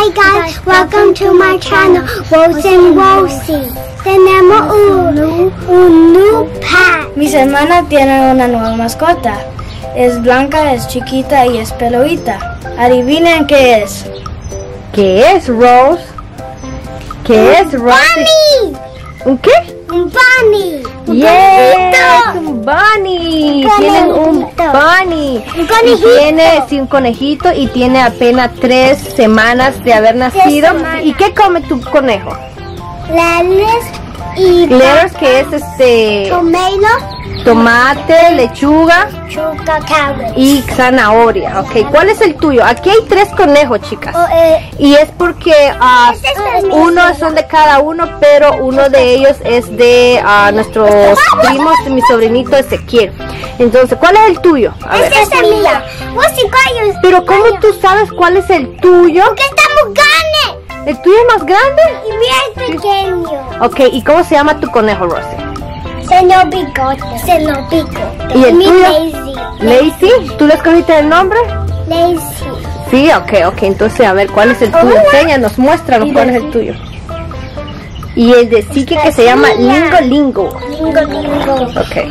Hey guys, welcome to my channel, Rose and Rosie. Tenemos un new pet. Mis hermanas tienen una nueva mascota. Es blanca, es chiquita y es peluita. Adivinen qué es. ¿Qué es, Rose? ¿Qué es, Rose? Bunny. ¿Un qué? Un bunny. Yes, un bunny. Tienen un bunny. Un conejito. Tiene un conejito y tiene apenas 3 semanas de haber nacido. semanas. ¿Y qué come tu conejo? Lettuce y Lettuce, que es tomate, lechuga carrot. y zanahoria. Ok, ¿cuál es el tuyo? Aquí hay 3 conejos, chicas. Y es porque uno son de cada uno, pero uno de ellos es de nuestros primos, de mi sobrinito Ezequiel. Entonces, ¿cuál es el tuyo? A ver. Esta es mía. Pero ¿cómo tú sabes cuál es el tuyo? Porque estamos grandes ¿El tuyo es más grande? y bien pequeño. Ok, ¿y cómo se llama tu conejo, Rosie? Señor Bigote. Señor Bigote. ¿Y el Mi tuyo? Lazy. ¿Lazy? ¿Tú le escogiste el nombre? Lazy. Sí, ok, entonces a ver, ¿cuál es el tuyo? Enséñanos, muéstranos cuál es el tuyo. Y el de Siki que se llama Lingo Lingo. Lingo.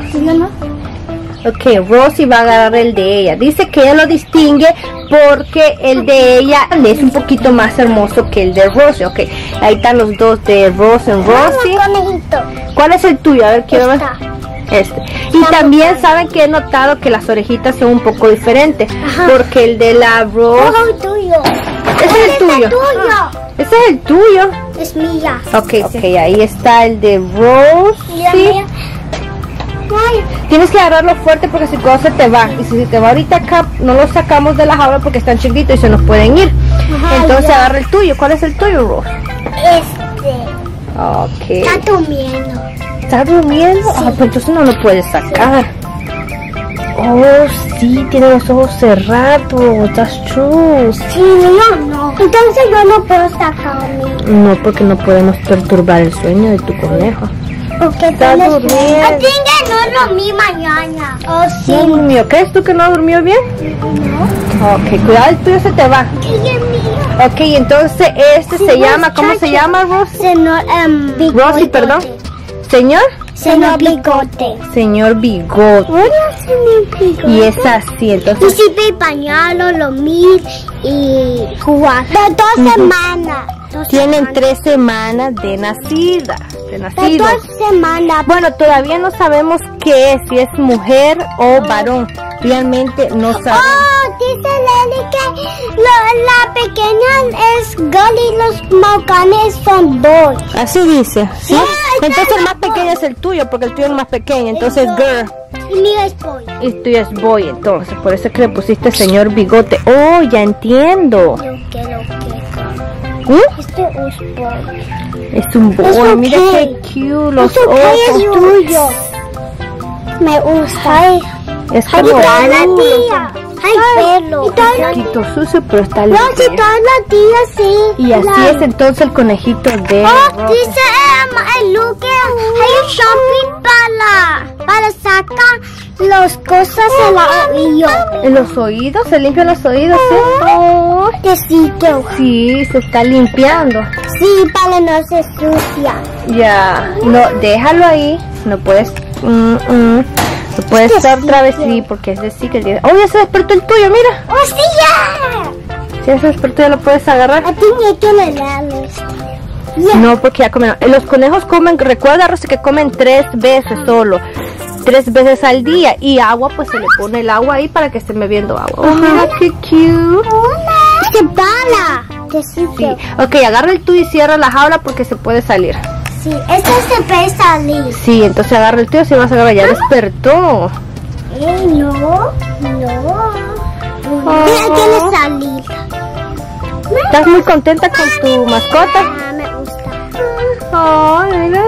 Ok, Rosie va a agarrar el de ella. Dice que ella lo distingue porque el de ella es un poquito más hermoso que el de Rosie. Ok, ahí están los dos de Rose and Rosie. Conejito. ¿Cuál es el tuyo? A ver, quiero ver. Este. Y también saben que he notado que las orejitas son un poco diferentes. Porque el de la Rose... Es el tuyo. Ese es el tuyo. Ese es el tuyo. Es mía. Ok, ahí está el de Rose. Sí. Tienes que agarrarlo fuerte porque si todo se te va. Y si se te va ahorita acá, no lo sacamos de la jaula porque están chiquitos y se nos pueden ir. Entonces agarra el tuyo. ¿Cuál es el tuyo, Rose? Ok. Está durmiendo. ¿Está durmiendo? Ah, pues entonces no lo puedes sacar. Oh, sí, tiene los ojos cerrados. That's true. Sí, no. Entonces yo no puedo sacarme. No, porque no podemos perturbar el sueño de tu conejo. Porque Está durmiendo. Así que no dormí mañana. Oh, sí. ¿No durmió? ¿Crees tú que no durmió bien? No. Ok, cuidado, el tuyo se te va. Ella es mía. Ok, entonces este se llama, ¿cómo se llama, Rose? Señor Bigote. Rosie, perdón. ¿Señor? Señor Bigote. Señor Bigote. Hola, señor Bigote. Y es así, Y entonces... si ve pañalo, lo mil y jugar. De 2 semanas. Tienen 3 semanas de nacida. De De nacidos. 2 semanas. Bueno, todavía no sabemos qué es, si es mujer o varón. Realmente no sabemos. Oh, dice Leli que la pequeña es girl y los más grandes son boy. Así dice, ¿sí? Yeah, Entonces el más pequeño es el tuyo, porque el tuyo es más pequeño. Entonces girl. Y mira es boy. Y el tuyo es boy, entonces. Por eso es que le pusiste señor Bigote. Oh, ya entiendo. Yo quiero que este es boy. Es un boy. Es okay. Mira qué cute, los Es okay, es ojos. tuyo. Me gusta. Es Ay, como toda la tía. Ay, pelo. Y toda un la poquito sucio, pero está No, limpio. si toda la tía, sí. Y así es entonces el conejito de Oh, Rosie. dice el Luke, hay shopping para sacar las cosas en la oído. ¿En los oídos? ¿Se limpian los oídos? ¿Sí? Oh, Sí, se está limpiando. sí, para no se sucia. Ya, no, déjalo ahí. No puedes... no puedes estar otra vez, sí, porque es de sí que... Oh, ya se despertó el tuyo, mira. ¡Oh, sí, ya! Si ya se despertó, ya lo puedes agarrar. A ti me quiere darle esto. No, porque ya comen. Los conejos comen, recuerda, Rosy, que comen 3 veces solo. 3 veces al día. Y agua, pues se le pone el agua ahí para que estén bebiendo agua. Oh, mira qué cute. ¡Hola! ¡Se bala! Sí. Ok, agarra el tuyo y cierra la jaula porque se puede salir. Sí, esto se puede salir. Sí, entonces agarra el tuyo si vas a agarrar. Ya despertó. No. Mira, tiene salida. ¿Estás muy contenta con tu mascota? Ah, me gusta. Ay, mira.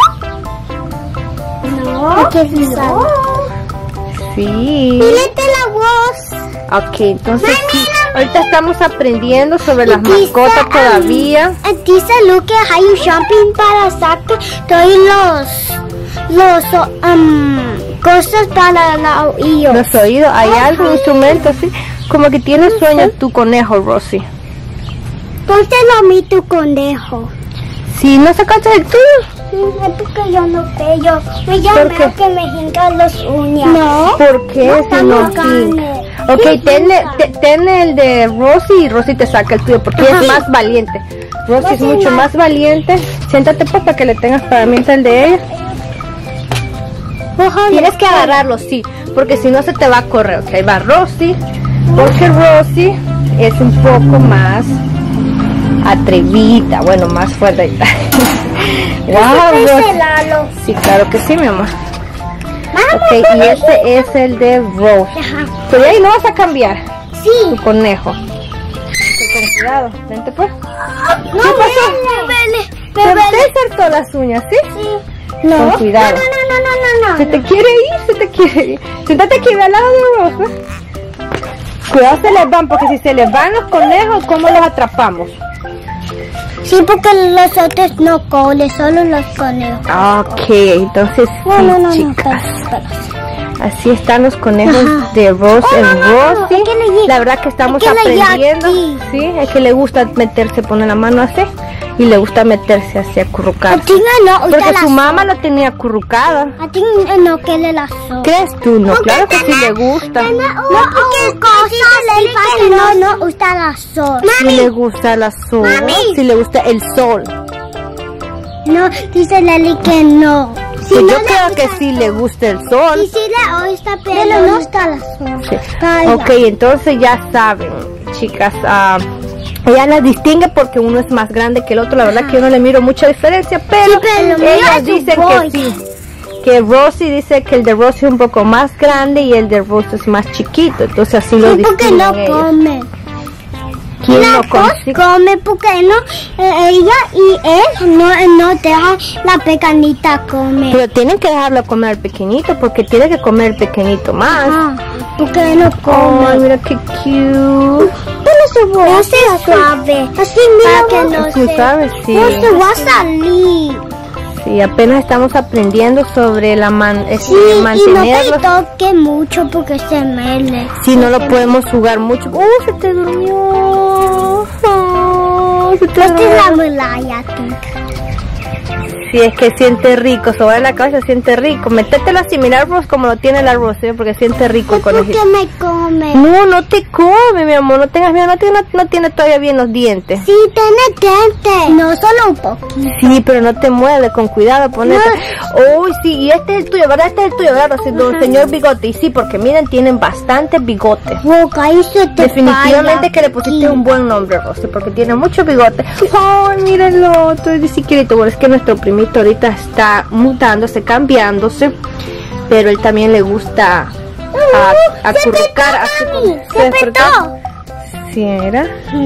No. ¿Qué es eso? Sí. Mírate la voz. Ok, entonces sí. Ahorita estamos aprendiendo sobre las Dice, mascotas todavía. Dice Luke que hay shopping para sacar todos los cosas para el oído. Los oídos, hay algo, instrumento, sí. Como que tiene sueño tu conejo, Rosie. pónselo a mí tu conejo. Si no sacaste el tuyo. Sí, es porque yo no pello. Me ¿Por qué? que me jincan las uñas. No. ¿Por qué? Si no hinca. Ok, tenle el de Rosy y Rosy te saca el tuyo porque ella es más valiente. Rosy es mucho más valiente. Siéntate pues para que le tengas para mientras el de ella. Tienes que agarrarlo, sí, porque si no se te va a correr. Ok, ahí va Rosy, porque Rosy es un poco más atrevida, bueno, más fuerte. Wow, Rosy. Sí, claro que sí, mi amor. Ok, y este es el de Rose. Pero ahí no vas a cambiar. Sí. Tu conejo. Con cuidado, vente pues. No, ¿Qué pasó? ¿Te insertó las uñas, sí? Sí. No. Con cuidado. No. Se te quiere ir. Siéntate aquí al lado de Rose. Cuidado, se les van, porque si se les van los conejos, ¿cómo los atrapamos? Sí, porque los otros no colen, solo los conejos. Ok, entonces No, chicas. espera. Así están los conejos de Rose en Rosy. La verdad que estamos aprendiendo. Sí, es que le gusta meterse, pone la mano así. Y le gusta meterse así, acurrucarse. Porque su mamá la tenía acurrucada. A ti no que le la so. ¿Crees tú? No, claro que sí le gusta. No, porque no gusta la sol. Sí le gusta la sol. Sí le gusta el sol. No, dice Leli que no. Sí, yo creo que sí le gusta el sol. Sí le gusta, pero no está la sol. Sí. Ok, entonces ya saben, chicas, ella las distingue porque uno es más grande que el otro. La verdad que yo no le miro mucha diferencia, pero ellas dicen que sí. Que Rosy dice que el de Rosy es un poco más grande y el de Rose es más chiquito. Entonces así lo distinguen. Porque no come. ¿Quién no come? Porque no, ella y él no deja la pequeñita comer. Pero tienen que dejarlo comer al pequeñito porque tiene que comer el pequeñito más. Porque no come. Ay, mira qué cute. No se suave. Así mira que no se suave, sí. No se va a salir. Sí, apenas estamos aprendiendo sobre la mantenerlo. Y no te toque mucho porque se mele. Sí, no lo podemos jugar mucho. Se te durmió. Se te durmió. Sí, es que siente rico, sobre la cabeza siente rico. Métetelo así, mirar vos como lo tiene el arroz, ¿sí? Porque siente rico el conejito. ¿Por qué me come? No te come, mi amor, no tengas miedo, no tiene todavía bien los dientes. Sí, tiene dientes. No, solo un poquito. Sí, pero no te muerde, con cuidado, ponete. Uy, sí, y este es el tuyo, ¿verdad? Este es el tuyo, ¿verdad? Señor Bigote. Y sí, porque miren, tienen bastantes bigotes. Definitivamente que le pusiste un buen nombre, Rosy, porque tiene mucho bigote. Ay, mírenlo, todo es chiquitito. Bueno, es que nuestro primito ahorita está mutándose, cambiándose, pero él también le gusta acurrucar. ¿Se despertó? Sí, era.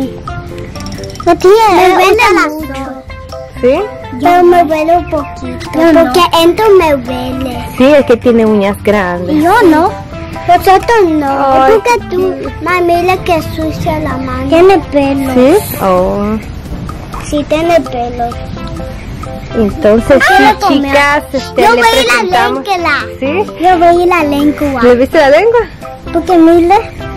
La tía me huele mucho. ¿Sí? Pero me huele un poquito. Porque entro me huele. Sí, es que tiene uñas grandes. Yo no. Nosotros no. Es porque tú, mami, le que sucia la mano. Tiene pelo. ¿Sí? Oh. Sí, tiene pelo. Entonces, sí, chicas, yo le veí presentamos. La lengua. ¿Sí? Yo veí la lengua. ¿Le viste la lengua? Porque mire.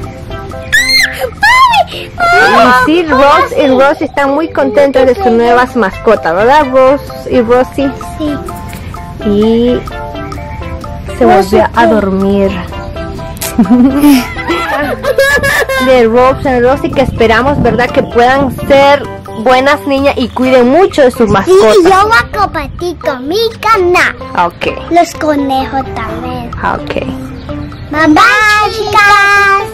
Y sí, Rose y Rosy están muy contentos de sus nuevas mascotas, ¿verdad, Rose y Rosy? Sí. Y se volvió a dormir. De Rose y Rosy, que esperamos, ¿verdad?, que puedan ser buenas niñas y cuiden mucho de sus mascotas. Sí, yo voy a compartir con mi canal. Ok. Los conejos también. Ok. Bye bye, chicas.